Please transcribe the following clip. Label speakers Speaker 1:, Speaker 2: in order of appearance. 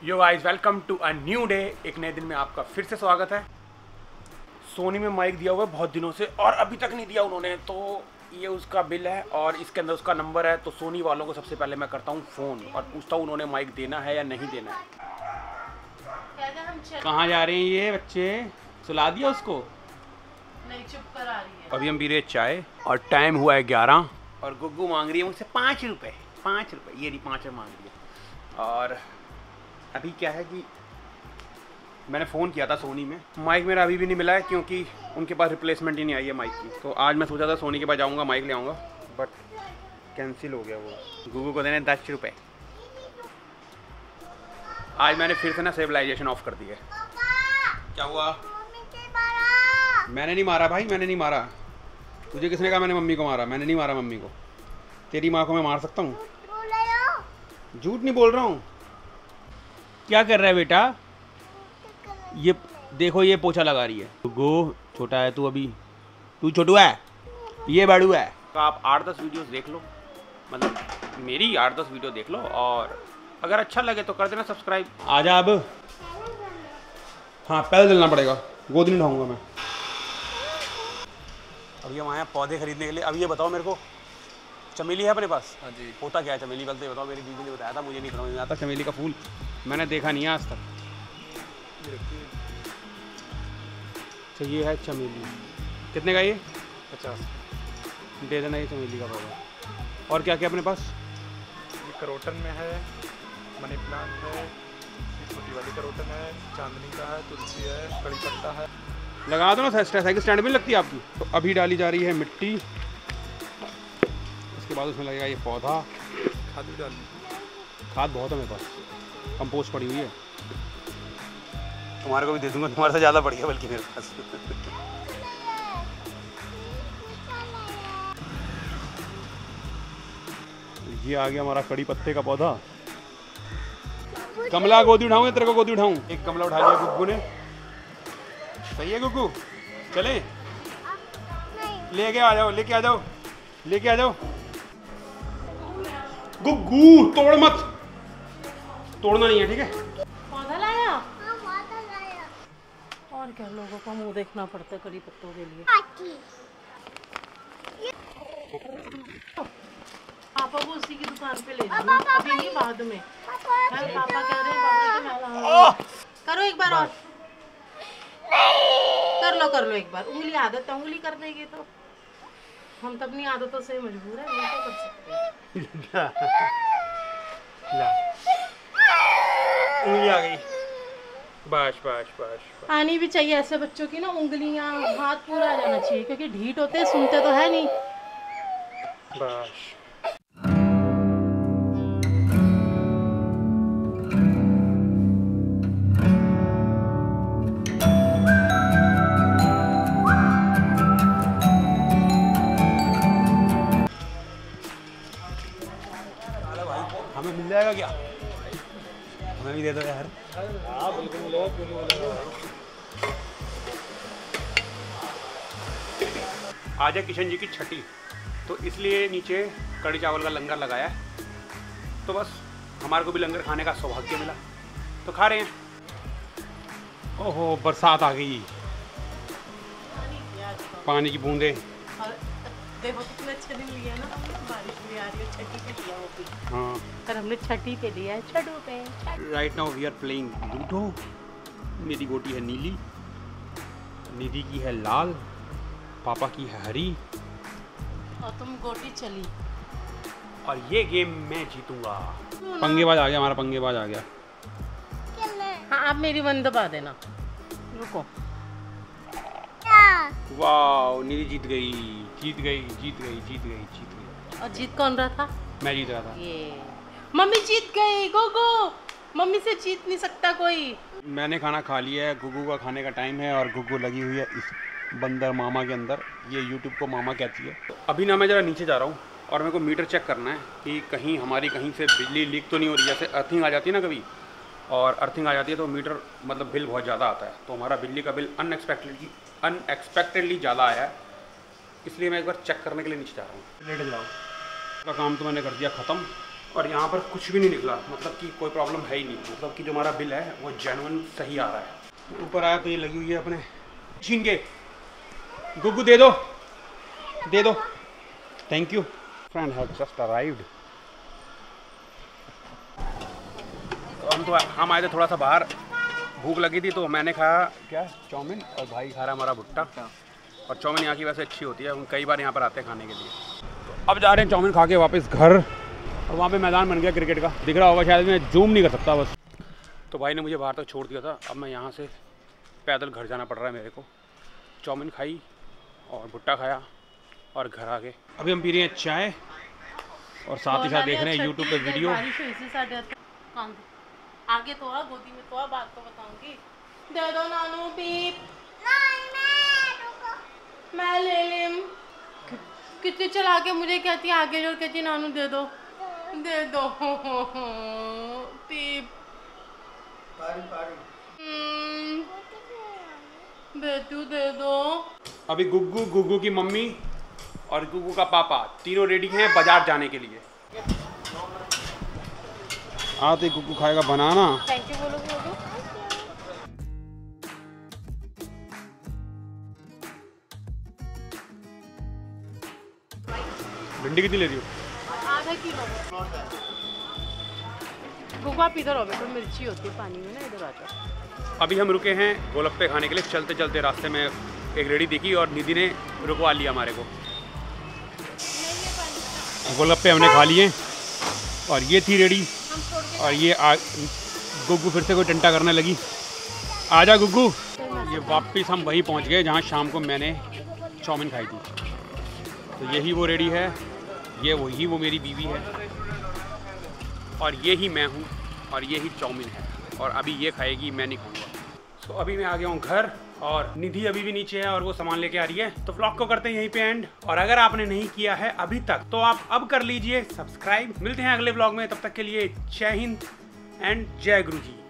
Speaker 1: Yo guys, welcome to a new day. एक नए दिन में आपका फिर से स्वागत है। सोनी में माइक दिया हुआ है बहुत दिनों से और अभी तक नहीं दिया उन्होंने, तो ये उसका बिल है और इसके अंदर उसका नंबर है। तो सोनी वालों को सबसे पहले मैं करता हूँ फ़ोन और पूछता हूँ उन्होंने माइक देना है या नहीं देना है। कहाँ जा रहे हैं ये बच्चे? सुला दिया उसको?
Speaker 2: नहीं, चुप करा रही है।
Speaker 1: अभी हम पी रहे चाय और टाइम हुआ है 11 और गुग्गू मांग रही है मुझसे 5 रुपये। 5 रुपये, ये नहीं 5 रुपये मांग रही है। और अभी क्या है कि मैंने फ़ोन किया था सोनी में, माइक मेरा अभी भी नहीं मिला है क्योंकि उनके पास रिप्लेसमेंट ही नहीं आई है माइक की। तो आज मैं सोचा था सोनी के पास जाऊँगा, माइक ले आऊँगा, बट कैंसिल हो गया वो। गुग्गू को देने 10 रुपये। आज मैंने फिर से ना स्टेबलाइजेशन ऑफ कर दी है। क्या हुआ? मैंने नहीं मारा भाई, मैंने नहीं मारा। तुझे किसने कहा मैंने मम्मी को मारा? मैंने नहीं मारा मम्मी को। तेरी माँ को मैं मार सकता हूँ? झूठ नहीं बोल रहा हूँ। क्या कर रहा है बेटा? ये देखो, ये पोछा लगा रही है। गो छोटा है तू, अभी तू छोटू है, ये बड़ू है। तो आप 8-10 वीडियोस देख लो, मतलब मेरी 8-10 वीडियो देख लो और अगर अच्छा लगे तो कर देना सब्सक्राइब। आजा अब। हाँ, पैदल चलना पड़ेगा, गोद नहीं उठाऊंगा मैं। अभी हम आए हैं पौधे खरीदने के लिए। अब ये बताओ मेरे को, चमेली है अपने पास? हाँ जी। होता क्या है चमेली का? बताओ, मेरी दीदी ने बताया था, मुझे नहीं समझ में आता। चमेली का फूल मैंने देखा नहीं है आज तक। तो ये है चमेली। कितने का ये? 50। दे देना ये चमेली का पौधा। और क्या क्या अपने पास?
Speaker 3: ये करोटन में है, मनी प्लांट है, ये छोटी वाली करोटन है, चांदनी का है, तुलसी है, कड़ी पत्ता है।
Speaker 1: लगा दो ना, साइकिल स्टैंड में लगती है आपकी। तो अभी डाली जा रही है मिट्टी, उसके बाद उसमें लगेगा ये पौधा।
Speaker 3: खाद भी डाली?
Speaker 1: खाद बहुत है मेरे पास, कंपोस्ट पड़ी हुई है। तुम्हारे को भी दे दूंगा, तुम्हारे से ज़्यादा पड़ी है बल्कि मेरे पास। ये आ गया हमारा कड़ी पत्ते का पौधा। गमला गोदी उठाऊं या तेरे को गोदी उठाऊं? एक गमला उठा लिया गुग्गू ने। सही है गुग्गू, चले? लेके आ जाओ, लेके आ जाओ, लेके आ जाओ। गुग्गू तोड़ मत, तोड़ना नहीं है, ठीक है?
Speaker 2: पौधा लाया? और क्या, लोगों का मुंह देखना पड़ता है कड़ी पत्तों के लिए। पापा को उसी की दुकान पे ले जाओ, अभी नहीं, बाद में। पापा कह रहे हैं करो एक बार और। कर लो एक बार। उंगली आदत है, उंगली कर देगी तो हम तो अपनी आदतों से मजबूर है, नहीं तो कर सकते।
Speaker 1: उंगली आ गई। बस बस बस।
Speaker 2: आनी भी चाहिए ऐसे बच्चों की ना उंगलियां, हाथ पूरा आ जाना चाहिए, क्योंकि ढीठ होते हैं, सुनते तो है नहीं।
Speaker 1: बस। हमें मिल जाएगा क्या? हमें भी दे दो यार।
Speaker 3: हाँ बिल्कुल मिलेगा, क्यों नहीं मिलेगा।
Speaker 1: आज है किशन जी की छठी, तो इसलिए नीचे कड़ी चावल का लंगर लगाया है। तो बस हमारे को भी लंगर खाने का सौभाग्य मिला, तो खा रहे हैं। ओहो, बरसात आ गई, पानी की बूंदे।
Speaker 2: देखो कितने अच्छे दिन लिया ना, बारिश भी आ रही है, छठी पे लिया वो भी।
Speaker 1: हाँ,
Speaker 2: पर हमने छठी पे लिया है, छठों पे।
Speaker 1: Right now we are playing ludo. मेरी गोटी है नीली, निधि की है लाल, पापा की है हरी,
Speaker 2: और तुम गोटी चली।
Speaker 1: और ये गेम मैं जीतूंगा। पंगेबाज आ गया, हमारा पंगेबाज आ गया।
Speaker 2: हाँ, आप मेरी वन दबा देना। रुको।
Speaker 1: वाह, निधि जीत गई, जीत गई, जीत गई, जीत गई, जीत गई।
Speaker 2: और जीत कौन रहा था?
Speaker 1: मैं जीत रहा था।
Speaker 2: ये मम्मी जीत गई। गोगो, मम्मी से जीत नहीं सकता कोई।
Speaker 1: मैंने खाना खा लिया है, गुग्गू का खाने का टाइम है और गुग्गू लगी हुई है इस बंदर मामा के अंदर। ये यूट्यूब को मामा कहती है। अभी ना मैं ज़रा नीचे जा रहा हूँ और मेरे को मीटर चेक करना है कि कहीं हमारी कहीं से बिजली लीक तो नहीं हो रही। जैसे अर्थिंग आ जाती है ना कभी, और अर्थिंग आ जाती है तो मीटर मतलब बिल बहुत ज़्यादा आता है। तो हमारा बिजली का बिल अनएक्सपेक्टेडली ज़्यादा आया है, इसलिए मैं एक बार चेक करने के लिए नीचे जा रहा हूँ। लेट जाओ का काम तो मैंने कर दिया ख़त्म और यहाँ पर कुछ भी नहीं निकला, मतलब कि कोई प्रॉब्लम है ही नहीं, मतलब कि जो हमारा बिल है वो जेन्युइन सही आ रहा है। ऊपर आया तो ये लगी हुई है अपने छीन के। गुग्गू दे दो, दे दो, thank you. Friend have just arrived. हम आए थे थोड़ा सा बाहर, भूख लगी थी तो मैंने खाया क्या चाउमीन, और भाई खा रहा हमारा भुट्टा। और चाउमीन यहाँ की वैसे अच्छी होती है, कई बार यहाँ पर आते हैं खाने के लिए। तो अब जा रहे हैं चाउमीन खा के वापस घर, और वहाँ पे मैदान बन गया क्रिकेट का, दिख रहा होगा शायद, मैं जूम नहीं कर सकता बस। तो भाई ने मुझे बाहर तक छोड़ दिया था, अब मैं यहाँ से पैदल घर जाना पड़ रहा है मेरे को। चाउमीन खाई और भुट्टा खाया और घर आ गए। अभी हम पी रहे हैं चाय और साथ ही साथ देख रहे हैं यूट्यूब पे वीडियो।
Speaker 2: आगे तो गोदी में तो बात तो बताऊंगी। दे दो नानू पीप। मैं ले लेम। कितनी चला के मुझे कहती आगे जो कहती नानू दे दो, दे दो पीप। बेटू दे दो।
Speaker 1: अभी गुग्गू, गुग्गू की मम्मी और गुग्गू का पापा तीनों रेडी हैं बाजार जाने के लिए। आते गुग्गू खाएगा बनाना।
Speaker 2: थैंक यू बोलोगे वो?
Speaker 1: भिंडी कितनी ले रही हो?
Speaker 2: आधा किलो। गुग्गू इधर हो बेटा, मिर्ची होती है पानी में ना, इधर आता।
Speaker 1: अभी हम रुके हैं गोलगप्पे खाने के लिए। चलते चलते रास्ते में एक रेडी दिखी और निधि ने रुकवा लिया हमारे को। गोलगप्पे हमने खा लिए और ये थी रेडी, और ये गुग्गू फिर से कोई टंटा करने लगी। आजा गुग्गू। ये वापस हम वहीं पहुंच गए जहां शाम को मैंने चाउमीन खाई थी। तो यही वो रेडी है, ये वही वो मेरी बीवी है, और ये ही मैं हूँ, और ये ही चाउमीन है, और अभी ये खाएगी, मैं नहीं खाऊंगा। तो अभी मैं आ गया हूँ घर, और निधि अभी भी नीचे है और वो सामान लेके आ रही है। तो व्लॉग को करते हैं यहीं पे एंड, और अगर आपने नहीं किया है अभी तक तो आप अब कर लीजिए सब्सक्राइब। मिलते हैं अगले व्लॉग में, तब तक के लिए जय हिंद एंड जय गुरु जी।